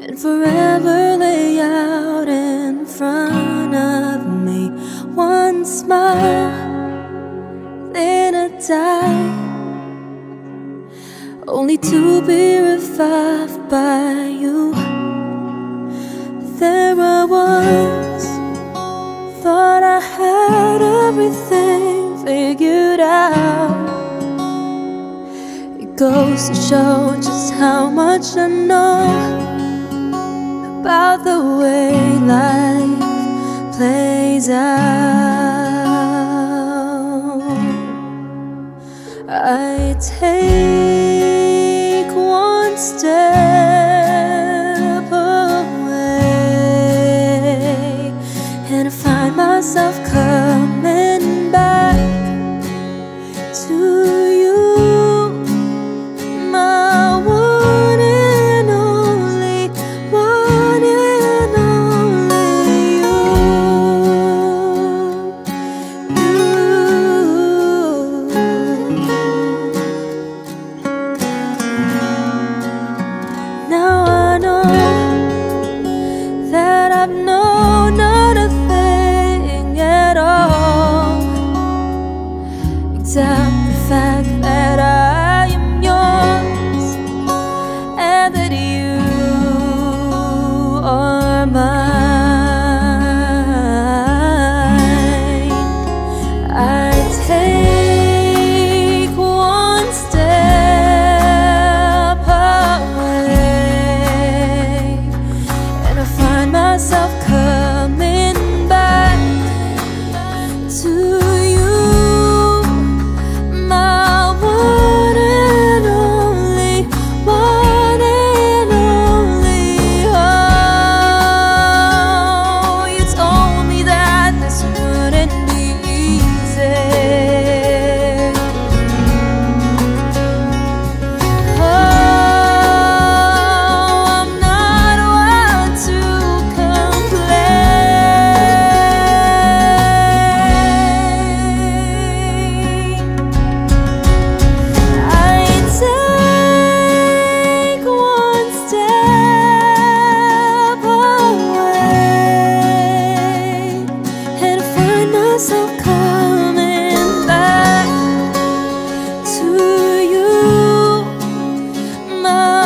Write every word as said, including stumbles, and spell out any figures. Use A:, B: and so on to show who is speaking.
A: and forever lay out in front of me. One smile, then I die, only to be revived by you. There I was, thought I had everything figured out. It goes to show just how much I know about the way life plays out. I take one step away, and I find myself coming back to you, my one and only, one and only you, you. Now I know that I've known not a thing at all, except the fact that I am yours and that you are mine. I take one step away, and I find myself coming back to you, my one and only, one and only. Oh, you told me that this wouldn't be easy. Oh, I'm not one to complain. I take one step away, and I find myself coming back to you, my